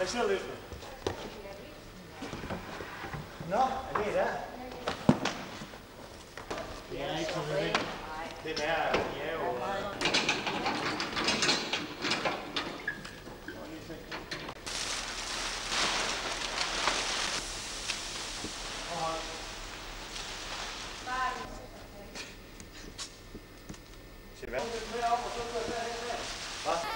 Hvad siger du, Lisbeth? Nå, er det der? Det er ikke så nødvendigt. Den er, de er jo... Se hvad? Hvad?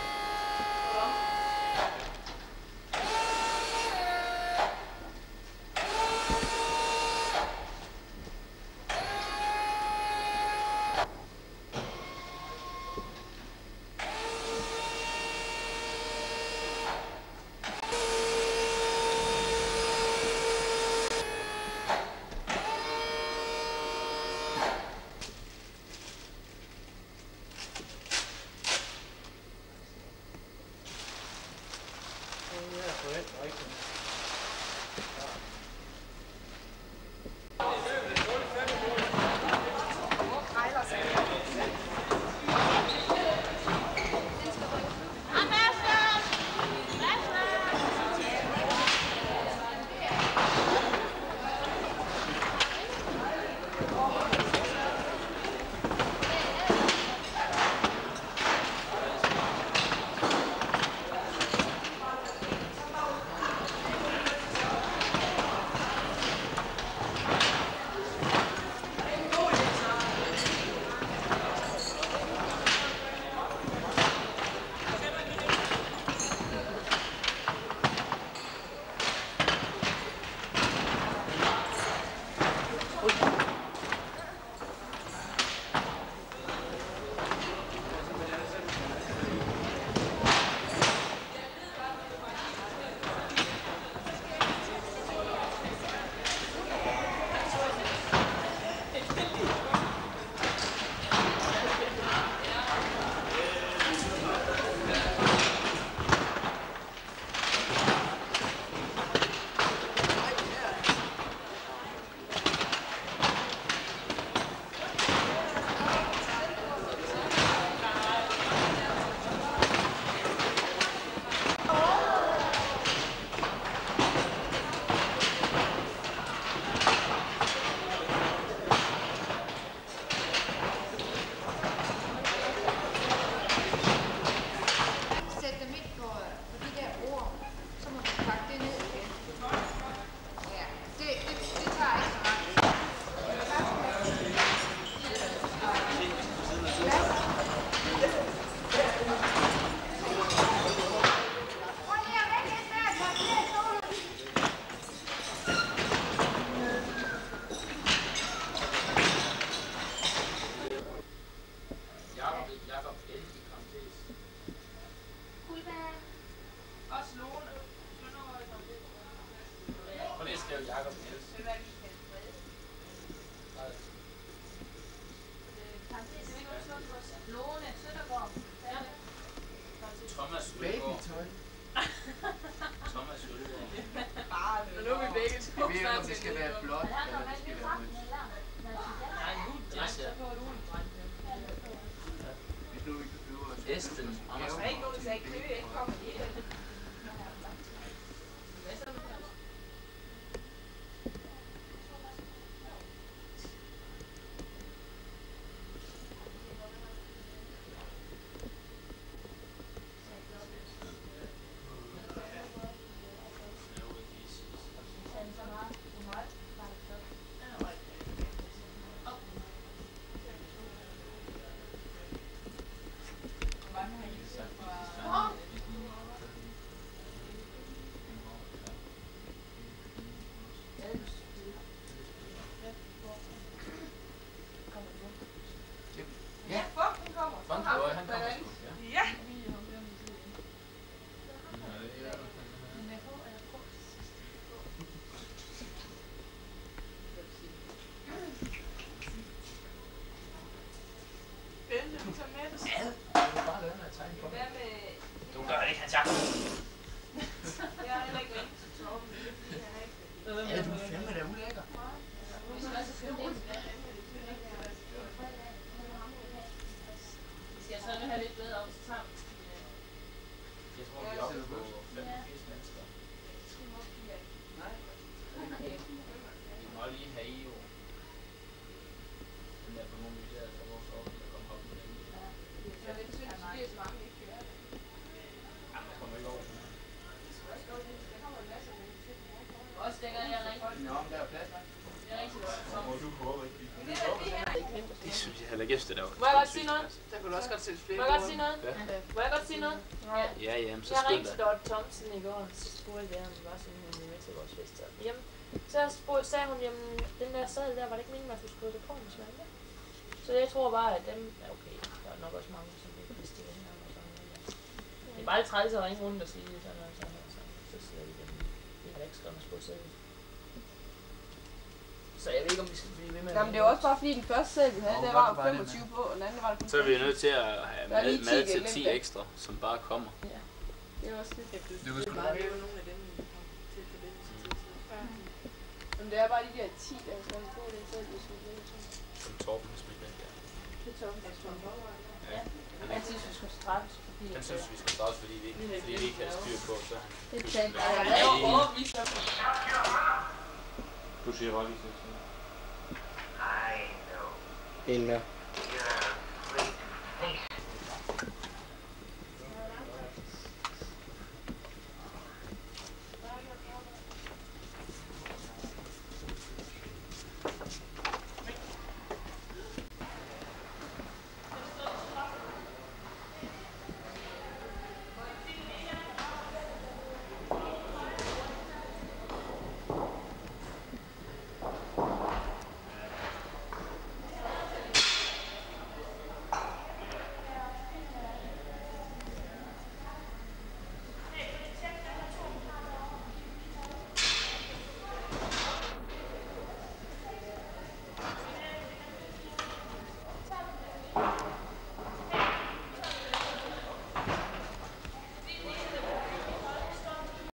Du gør det ikke, Hans Jakob. Ja, du er fandme da ulækker. Skal jeg så have lidt bedre op til sammen? Jeg tror, vi er oppe på 85 mennesker. Vi må lige have jo den der på nogle videoer, der vores oppe, der kommer op med den. Ja, det synes jeg, det er så mange, vi ikke kører. Jamen, der kommer ikke over den her. Også dengang jeg ringte. Nå, men der er plads, hva'? Jeg ringte til dig. Må du prøve ikke? Det synes jeg heller ikke efter, der var. Må jeg godt sige noget? Der kunne du også godt sætte flere. Må jeg godt sige noget? Ja. Må jeg godt sige noget? Ja, jamen, så Jeg skynd ringte til dig. Dorte Thomsen i går, så spurgte jeg, om det var sådan, hun ville med til vores fest. Jamen, så sagde hun, jamen, den der sadel der, var det ikke meningen, man skulle skrive det på, hvis man ville. Så jeg tror bare, at dem, ja okay, der er nok også mange, som ikke vidste det her og sådan noget. Det er bare lidt træls at ringe rundt og sige sådan og sådan og sådan. Så siger de, at vi har ikke skrevet på sadel. Så jeg ved ikke, om vi skal blive ved med. Jamen det er også bare fordi den første sæd vi havde, der var 25 på, og den anden var der kun Så er vi nødt til at have Der er lige mad 10 til glemt 10 det. ekstra, som bare kommer. Ja, det er også det. Du kan sgu bare lave nogle af dem, vi kom til forbindelse til. Men det er bare de der 10, der er sådan på den sæd, hvis vi vil. Som Torben har smidt væk, ja. Det er toppen, der står på. Ja. Jeg synes, vi skulle straffes, fordi... Den synes vi skal starte, fordi vi ikke kan styr på, så Det er tænkt. Jeg laver overvist op. Du siger bare lige så. En mere.